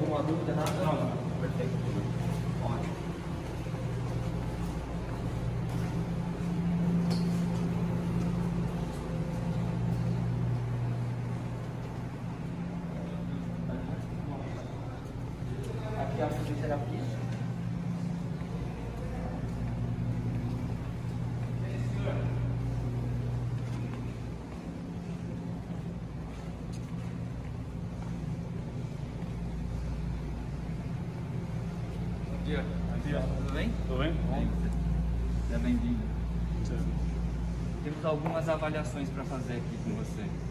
alguma dúvida, nada? Não. Perfeito. Ótimo. Aqui é a fisioterapia. Bom dia. Tudo bem? Tudo bem? Seja bem-vindo. Temos algumas avaliações para fazer aqui com você.